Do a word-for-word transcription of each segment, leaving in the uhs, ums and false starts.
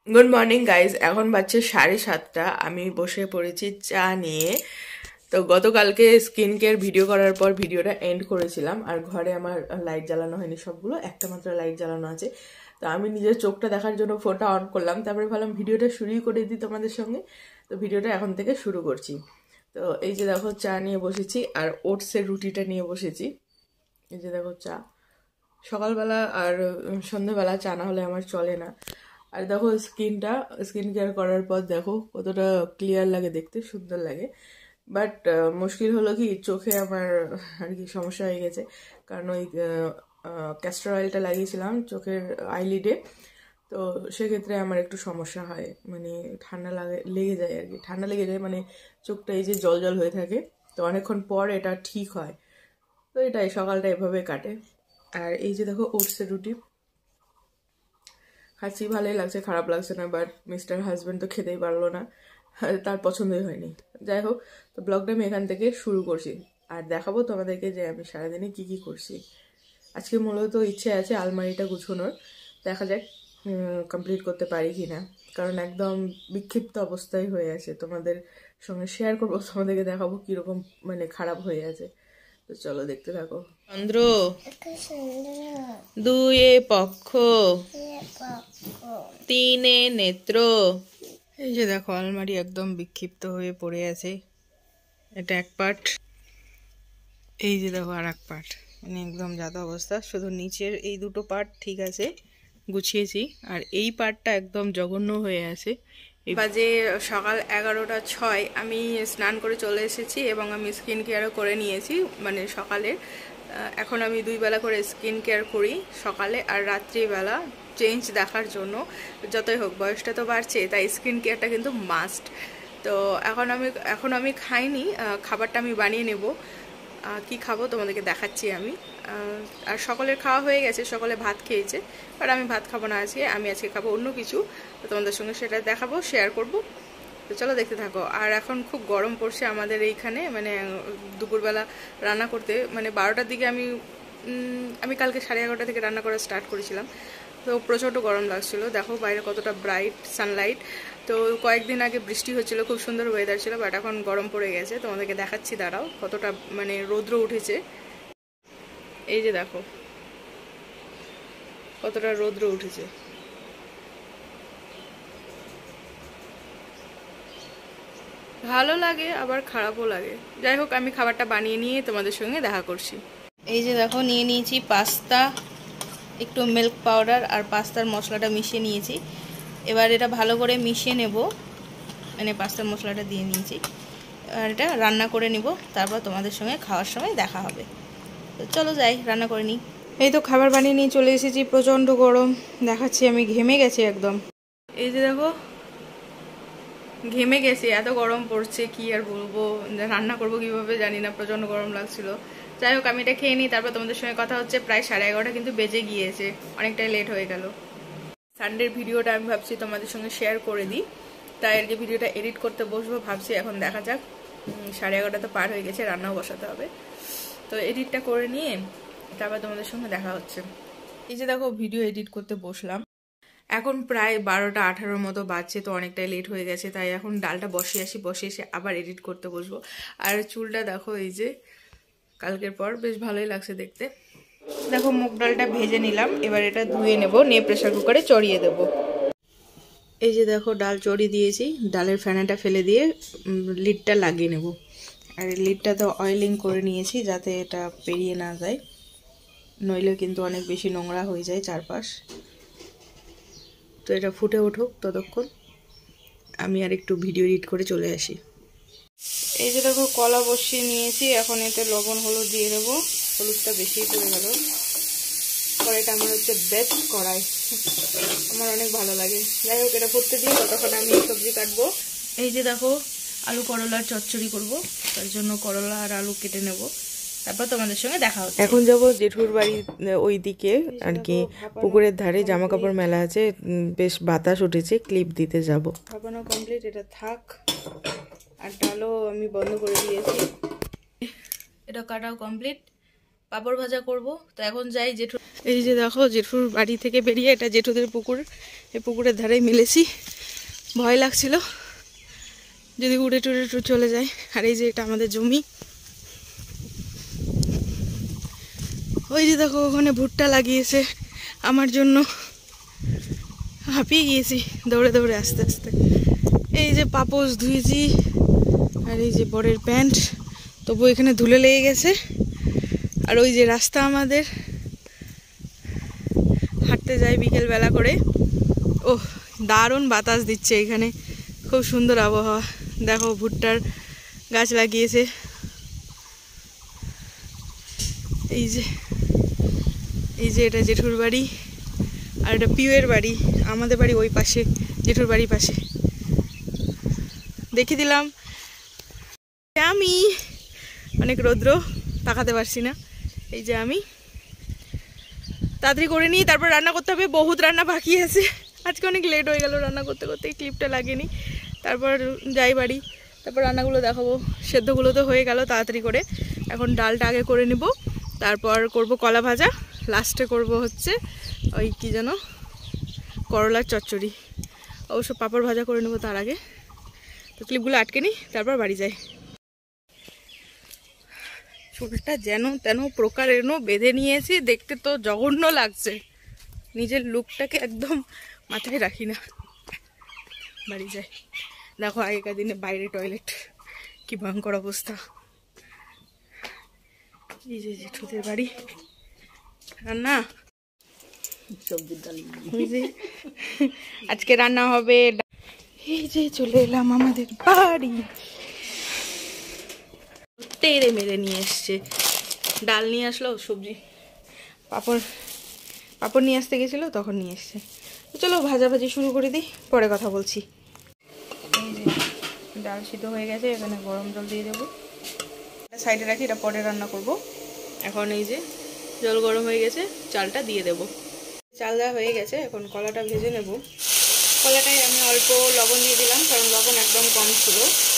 Good morning guys, এখন বাজছে সাড়ে সাতটা। আমি বসে পড়েছি চা নিয়ে। তো গতকালকে স্কিন কেয়ার ভিডিও করার পর ভিডিওটা এন্ড করেছিলাম, আর ঘরে আমার লাইট জ্বালানো হয়নি, সবগুলো একটা মাত্র লাইট জ্বালানো আছে। তো আমি নিজের চোখটা দেখার জন্য ফোনটা অন করলাম, তারপরে ভাবলাম ভিডিওটা শুরুই করে দিই তোমাদের সঙ্গে। তো ভিডিওটা এখন থেকে শুরু করছি। তো এই যে দেখো চা নিয়ে বসেছি, আর ওটসের রুটিটা নিয়ে বসেছি। এই যে দেখো চা, সকালবেলা আর সন্ধ্যেবেলা চা না হলে আমার চলে না। আর দেখো স্কিনটা স্কিন কেয়ার করার পর দেখো কতটা ক্লিয়ার লাগে, দেখতে সুন্দর লাগে। বাট মুশকিল হলো কি, চোখে আমার আর কি সমস্যা হয়ে গেছে। কারণ ওই ক্যাস্টর অয়েলটা লাগিয়েছিলাম চোখের আইলিডে, তো সেক্ষেত্রে আমার একটু সমস্যা হয়, মানে ঠান্ডা লাগে লেগে যায় আর কি, ঠান্ডা লেগে যায়, মানে চোখটা এই যে জল জল হয়ে থাকে। তো অনেকক্ষণ পর এটা ঠিক হয়। তো এটাই, সকালটা এভাবে কাটে। আর এই যে দেখো ওটসের রুটি খাচ্ছি, ভালোই লাগছে, খারাপ লাগছে না। বাট মিস্টার হাজব্যান্ড তো খেতেই পারলো না, তার পছন্দই হয়নি। যাই হোক, তো ব্লগটা আমি এখান থেকে শুরু করছি, আর দেখাবো তোমাদেরকে যে আমি সারাদিনে কি কি করছি। আজকে মূলত ইচ্ছে আছে আলমারিটা গুছোনোর, দেখা যাক কমপ্লিট করতে পারি কি না, কারণ একদম বিক্ষিপ্ত অবস্থায় হয়ে আছে। তোমাদের সঙ্গে শেয়ার করবো, তোমাদেরকে দেখাবো কীরকম মানে খারাপ হয়ে আছে। তো চলো দেখতে থাকো। চন্দ্র দুয়ে পক্ষ তিনে নেত্র। এই যে দেখো আলমারি একদম বিক্ষিপ্ত হয়ে পড়ে আছে, এটা এক পার্ট। এই যে দেখো আর এক পার্ট, মানে একদম যাতা অবস্থা। শুধু নিচের এই দুটো পার্ট ঠিক আছে, গুছিয়েছি, আর এই পার্টটা একদম জঘন্য হয়ে আছে। বাজে সকাল এগারোটা ছয়, আমি স্নান করে চলে এসেছি এবং আমি স্কিন কেয়ারও করে নিয়েছি, মানে সকালে। এখন আমি দুই বেলা করে স্কিন কেয়ার করি, সকালে আর রাত্রিবেলা, চেঞ্জ দেখার জন্য। যতই হোক বয়সটা তো বাড়ছে, তাই স্কিন কেয়ারটা কিন্তু মাস্ট। তো এখন আমি এখন আমি খাইনি, খাবারটা আমি বানিয়ে নেব। কি খাবো তোমাদেরকে দেখাচ্ছি আমি। আর সকলের খাওয়া হয়ে গেছে, সকলে ভাত খেয়েছে, আর আমি ভাত খাবো না আজকে, আমি আজকে খাবো অন্য কিছু। তো তোমাদের সঙ্গে সেটা দেখাবো, শেয়ার করব। তো চলো দেখতে থাকো। আর এখন খুব গরম পড়ছে আমাদের এইখানে, মানে দুপুরবেলা রান্না করতে, মানে বারোটার দিকে আমি আমি কালকে সাড়ে এগারোটা থেকে রান্না করা স্টার্ট করেছিলাম। তো প্রচণ্ড গরম লাগছিল, দেখো বাইরে কতটা ব্রাইট সানলাইট। তো কয়েকদিন আগে বৃষ্টি হচ্ছিল, খুব সুন্দর ওয়েদার ছিল, বাট এখন গরম পড়ে গেছে। তোমাদেরকে দেখাচ্ছি, দাঁড়াও, কতটা মানে রৌদ্র উঠেছে। এই যে দেখো কতটা রৌদ্র উঠেছে। ভালো লাগে আবার খারাপও লাগে। যাই হোক, আমি খাবারটা বানিয়ে নিয়ে তোমাদের সঙ্গে দেখা করছি। এই যে দেখো নিয়ে নিয়েছি পাস্তা, একটু মিল্ক পাউডার আর পাস্তার মশলাটা মিশিয়ে নিয়েছি। এবার এটা ভালো করে মিশিয়ে নেব, মানে পাস্তার মশলাটা দিয়ে নিয়েছি। আর এটা রান্না করে নিব, তারপর তোমাদের সঙ্গে খাওয়ার সময় দেখা হবে। তো চলো যাই, রান্না করে নিই। এই তো খাবার বানিয়ে নিয়ে চলে এসেছি, প্রচণ্ড গরম, দেখাচ্ছি আমি ঘেমে গেছি একদম। এই যে দেখো ঘেমে গেছি, এত গরম পড়ছে, কি আর বলবো, রান্না করবো কিভাবে জানি না, প্রচণ্ড গরম লাগছিল। যাই হোক, আমি এটা খেয়ে নিই, তারপর তোমাদের সঙ্গে কথা হচ্ছে। প্রায় সাড়ে এগারোটা কিন্তু বেজে গিয়েছে, অনেকটাই লেট হয়ে গেল। সানডের ভিডিওটা আমি ভাবছি তোমাদের সঙ্গে শেয়ার করে দিই, তাই আর কি ভিডিওটা এডিট করতে বসবো ভাবছি। এখন দেখা যাক, সাড়ে এগারোটা তো পার হয়ে গেছে, রান্নাও বসাতে হবে। তো এডিটটা করে নিয়ে তারপর তোমাদের সঙ্গে দেখা হচ্ছে। এই যে দেখো ভিডিও এডিট করতে বসলাম, এখন প্রায় বারোটা আঠারোর মতো বাজছে, তো অনেকটাই লেট হয়ে গেছে। তাই এখন ডালটা বসিয়ে আসি, বসিয়ে এসে আবার এডিট করতে বসবো। আর চুলটা দেখো এই যে কালকের পর বেশ ভালোই লাগছে দেখতে। দেখো মুগ ডালটা ভেজে নিলাম, এবার এটা ধুয়ে নেব, নিয়ে প্রেসার কুকারে চড়িয়ে দেব। এই যে দেখো ডাল চড়িয়ে দিয়েছি, ডালের ফেনাটা ফেলে দিয়ে লিডটা লাগিয়ে নেব। আর লিডটা তো অয়েলিং করে নিয়েছি, যাতে এটা পেরিয়ে না যায়, নইলে কিন্তু অনেক বেশি নোংরা হয়ে যায় চারপাশ। তো এটা ফুটে উঠুক, ততক্ষণ আমি আর একটু ভিডিও এডিট করে চলে আসি। এই যে দেখো কলা বসিয়ে নিয়েছি, এখন এতে লবণ হলুদ দিয়ে দেবো। হলুদটা বেশি পড়ে গেল। কড়াইটা আমার হচ্ছে বেস্ট কড়াই, আমার অনেক ভালো লাগে। যাই হোক, এটা ফুটতে দিই, ততক্ষণ আমি সবজি কাটবো। এই যে দেখো আলু করলার চচ্চড়ি করব, তার জন্য করলা আর আলু কেটে নেব, তারপর তোমাদের সঙ্গে দেখা হচ্ছে। এখন যাব জেঠুর বাড়ি ওই দিকে আর কি, পুকুরের ধারে জামা কাপড় মেলা আছে, বেশ বাতাস উঠেছে, ক্লিপ দিতে যাব। ভাবানো কমপ্লিট, এটা থাক। আর ডালও আমি বন্ধ করে দিয়েছি, এটা কাটাও কমপ্লিট। পাপড় ভাজা করব। তো এখন যাই জেঠু, এই যে দেখো জেঠুর বাড়ি থেকে বেরিয়ে এটা জেঠুদের পুকুর, এই পুকুরের ধারে মিলেছি। ভয় লাগছিল যদি উড়ে টুড়ে চলে যায়। আর এই যে এটা আমাদের জমি। ওই যে দেখো ওখানে ভুট্টা লাগিয়েছে আমার জন্য। হাঁপিয়ে গিয়েছি দৌড়ে দৌড়ে আস্তে আস্তে। এই যে পাপোশ ধুয়েছি আর এই যে বরের প্যান্ট, তবু এখানে ধুলে লেগে গেছে। আর ওই যে রাস্তা আমাদের, হাঁটতে যাই বিকেল বেলা করে। ও দারুণ বাতাস দিচ্ছে এখানে, খুব সুন্দর আবহাওয়া। দেখো ভুট্টার গাছ লাগিয়েছে। এই যে এই যে এটা জেঠুর বাড়ি আর এটা পিউয়ের বাড়ি। আমাদের বাড়ি ওই পাশে, জেঠুর বাড়ির পাশে। দেখিয়ে দিলাম। আমি অনেক রৌদ্র, তাকাতে পারছি না। এই যে আমি তাড়াতাড়ি করে নিই, তারপর রান্না করতে হবে। বহুত রান্না বাকি আছে, আজকে অনেক লেট হয়ে গেল রান্না করতে করতে, ক্লিপটা লাগিয়ে। তারপর যাই বাড়ি, তারপর রান্নাগুলো দেখাবো। সেদ্ধগুলো তো হয়ে গেল তাড়াতাড়ি করে। এখন ডালটা আগে করে নিব, তারপর করব কলা ভাজা, লাস্টে করব হচ্ছে ওই কি যেন করলার চচ্চড়ি। অবশ্য পাঁপড় ভাজা করে নেব তার আগে। তো ক্লিপগুলো আটকে নিই, তারপর বাড়ি যাই। চুলটা যেন তেন প্রকারের বেঁধে নিয়েছি, দেখতে তো জঘন্য লাগছে। নিজের লুকটাকে একদম মাথায় রাখি না। বাড়ি যাই। দেখো আগেকার দিনে বাইরে টয়লেট, কি ভয়ঙ্কর অবস্থা। এই যে জেঠুদের বাড়ি, রান্না সবজির ডাল, আজকে রান্না হবে। এই যে চলে এলাম আমাদের বাড়ি। তেড়ে মেরে নিয়ে এসছে, ডাল নিয়ে আসলো, সবজি, পাঁপড় পাঁপড় নিয়ে আসতে গেছিলো তখন নিয়ে এসছে। চলো ভাজাভাজি শুরু করে দিই, পরে কথা বলছি। এই যে ডাল সিদ্ধ হয়ে গেছে, এখানে গরম জল দিয়ে দেবো। এটা সাইডে রাখি, এটা পরে রান্না করব। এখন এই যে জল গরম হয়ে গেছে, চালটা দিয়ে দেব। চাল দেওয়া হয়ে গেছে, এখন কলাটা ভেজে নেব। কলাটায় আমি অল্প লবণ দিয়ে দিলাম, কারণ লবণ একদম কম ছিল।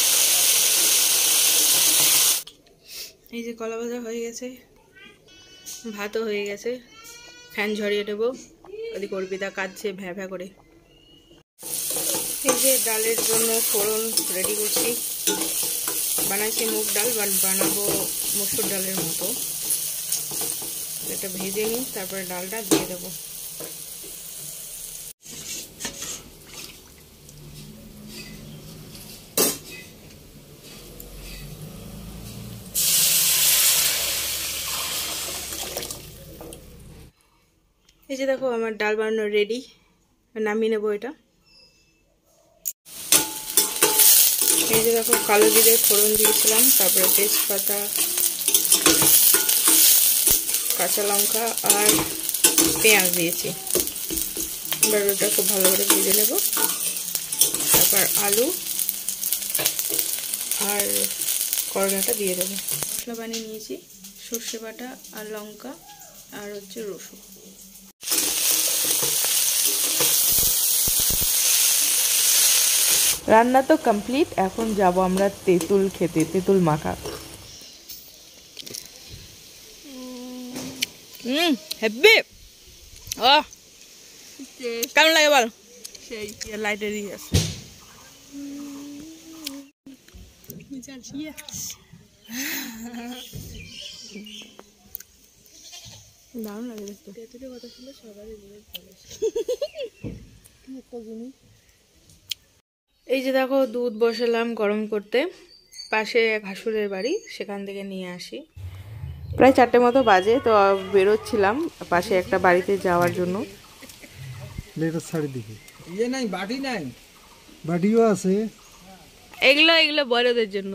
এই যে কলা ভাজা হয়ে গেছে, ভাতও হয়ে গেছে। ফ্যান ঝরিয়ে দেবো, ওদিকে অর্পিতা কাঁদছে ভ্যা ভ্যা করে। এই যে ডালের জন্য ফোড়ন রেডি করছি। বানাইছি মুগ ডাল, বানাবো মসুর ডালের মতো। এটা ভেজে নিই, তারপরে ডালটা দিয়ে দেবো। এই যে দেখো আমার ডাল বানানো রেডি, নামিয়ে নেবো এটা। এই যে দেখো কালো জিরে ফোড়ন দিয়েছিলাম, তারপরে তেজপাতা, কাঁচা লঙ্কা আর পেঁয়াজ দিয়েছি। এবার ওটা খুব ভালো করে ভেজে নেব। তারপর আলু আর করলাটা দিয়ে দেবো। মশলা বানিয়ে নিয়েছি, সর্ষে বাটা আর লঙ্কা আর হচ্ছে রসুন। রান্না তো কমপ্লিট, এখন যাব আমরা তেঁতুল খেতে, তেঁতুল মাখা। হুম হেব্বি। ও কেমন লাগে বল? সেই লাইটেরই আছে। দারুণ লাগে দেখতে। তেঁতুলের কথা শুনলে সবারই মনে পড়ে। এই যে দেখো দুধ বসালাম গরম করতে, পাশে এক হাসুরের বাড়ি, সেখান থেকে নিয়ে আসি। প্রায় চারটে মতো বাজে, তো বেরোচ্ছিলাম পাশে একটা বাড়িতে যাওয়ার জন্য। বাটিও আছে, এগুলো এগুলো বড়দের জন্য।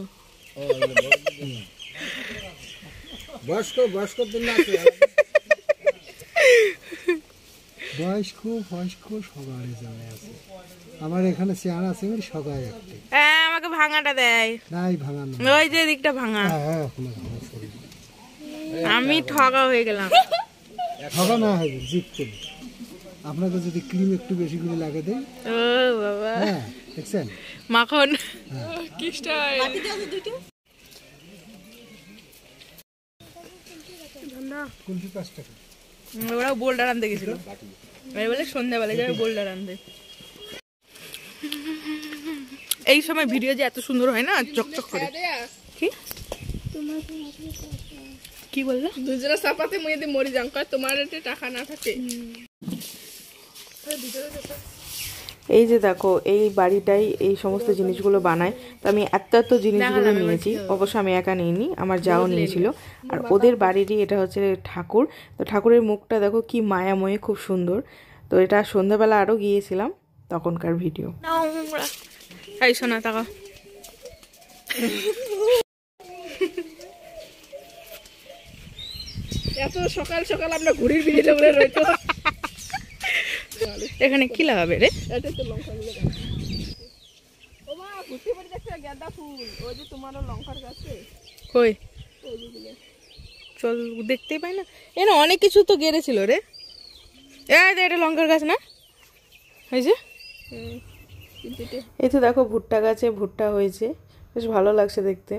বয়স্ক বয়স্ক বয়স্ক বয়স্ক সবাই আছে। আমার এখানে চেয়ার আছে, সবাই একটা। হ্যাঁ আমাকে ভাঙাটা দেয়। নাই ভাঙা না, ওই যে দিকটা ভাঙা। হ্যাঁ আমি ঠগা হয়ে গেলাম। ঠগা না হবে, জিত করে। আপনাকে যদি ক্রিম একটু বেশি করে লাগে দেয়। ও বাবা, হ্যাঁ দেখছেন মাখন কি স্টাইল। কুলফি পাঁচ টাকা। ওরা বোল্ডার আনতে গেছিল, আমি বলে সন্ধ্যাবেলা যাবে বোল্ডার আনতে। এই সময় ভিডিও যে এত সুন্দর হয় না, চকচক করে। কি কি বললো? দুজনে চাপাতে মুই যদি মরি যাম, তোমার টাকা না থাকে। এই যে দেখো এই বাড়িটাই এই সমস্ত জিনিসগুলো বানায়। তো আমি এত এত জিনিসগুলো নিয়েছি, অবশ্য আমি একা নিইনি, আমার যাও নিয়েছিল। আর ওদের বাড়িরই এটা হচ্ছে ঠাকুর। তো ঠাকুরের মুখটা দেখো কি মায়াময়, খুব সুন্দর। তো এটা সন্ধ্যাবেলা আরও গিয়েছিলাম, তখনকার ভিডিও। এই শোনা টাকা এত সকাল সকাল আমরা ঘুরির ভিডিও করে রইতো। এখানে কি লাগাবে রে? এটা তো লঙ্কা গুলো লাগাবে। ও মা ঘুরতে পড়ে যাচ্ছে গাঁদা ফুল, ওই যে তোমারও লঙ্কার গাছে। কই? ওই যে চল দেখতেই পাই না। এ না অনেক কিছু তো গেড়েছিল রে। এই যে এটা লঙ্কার গাছ না? এই যে এই তো দেখো ভুট্টা গাছে ভুট্টা হয়েছে, বেশ ভালো লাগছে দেখতে।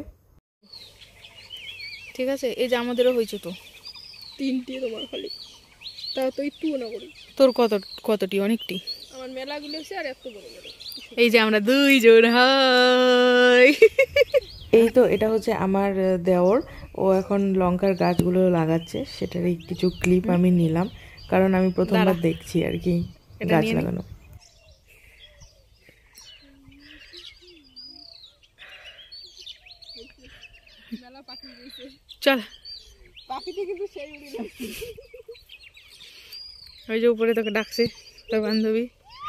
ঠিক আছে, এই যে আমাদেরও হয়েছে তো তিনটি, তোমার খালি তাও তো একটু না করি। তোর কত কতটি? অনেকটি। আমার মেলাগুলো হচ্ছে আর এত বড় বড়। এই যে আমরা দুইজন হাই। এই তো এটা হচ্ছে আমার দেওর, ও এখন লঙ্কার গাছগুলো লাগাচ্ছে, সেটারই কিছু ক্লিপ আমি নিলাম, কারণ আমি প্রথমবার দেখছি আর কি গাছ লাগানো। চল পাখিতে কিন্তু সেই উড়ে যাচ্ছে। ওই যে উপরে তোকে ডাকছে তোর বান্ধবী।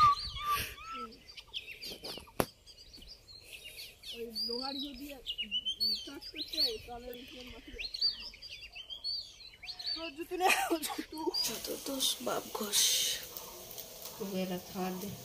ওই লোহার যদি চাষ করতে হয় তাহলে মাটি আসছে। তোর জুতো না জুতো যত দোষ বাপ ঘোষ কুবেরা খাওয়ার দে।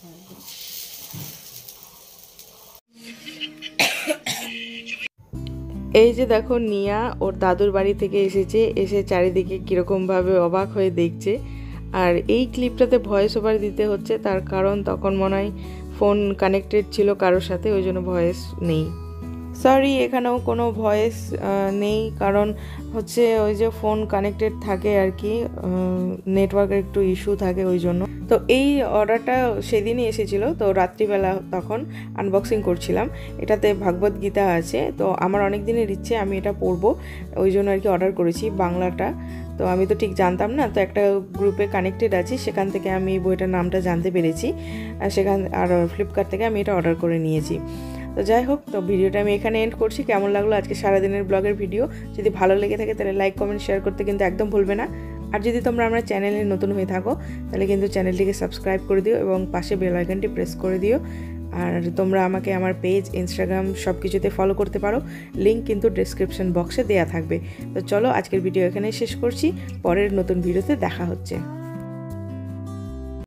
এই যে দেখো নিয়া ওর দাদুর বাড়ি থেকে এসেছে, এসে চারিদিকে কীরকমভাবে অবাক হয়ে দেখছে। আর এই ক্লিপটাতে ভয়েস ওভার দিতে হচ্ছে, তার কারণ তখন মনে হয় ফোন কানেক্টেড ছিল কারোর সাথে, ওই জন্য ভয়েস নেই। সরি, এখানেও কোনো ভয়েস নেই, কারণ হচ্ছে ওই যে ফোন কানেক্টেড থাকে আর কি, নেটওয়ার্কের একটু ইস্যু থাকে ওই জন্য। তো এই অর্ডারটা সেদিনই এসেছিলো, তো রাত্রিবেলা তখন আনবক্সিং করছিলাম। এটাতে ভাগবত গীতা আছে, তো আমার অনেক দিনের ইচ্ছে আমি এটা পড়বো, ওই জন্য আর কি অর্ডার করেছি বাংলাটা। তো আমি তো ঠিক জানতাম না, তো একটা গ্রুপে কানেক্টেড আছি, সেখান থেকে আমি বইটার নামটা জানতে পেরেছি, আর সেখান আর ফ্লিপকার্ট থেকে আমি এটা অর্ডার করে নিয়েছি। তো যাই হোক, তো ভিডিওটা আমি এখানে এন্ড করছি। কেমন লাগলো আজকে সারাদিনের ব্লগের ভিডিও? যদি ভালো লেগে থাকে তাহলে লাইক কমেন্ট শেয়ার করতে কিন্তু একদম ভুলবে না। আর যদি তোমরা আমার চ্যানেলে নতুন হয়ে থাকো তাহলে কিন্তু চ্যানেলটিকে সাবস্ক্রাইব করে দিও এবং পাশে বেল আইকনটি প্রেস করে দিও। আর তোমরা আমাকে আমার পেজ, ইনস্টাগ্রাম সব কিছুতে ফলো করতে পারো, লিঙ্ক কিন্তু ডেসক্রিপশন বক্সে দেওয়া থাকবে। তো চলো আজকের ভিডিও এখানেই শেষ করছি, পরের নতুন ভিডিওতে দেখা হচ্ছে।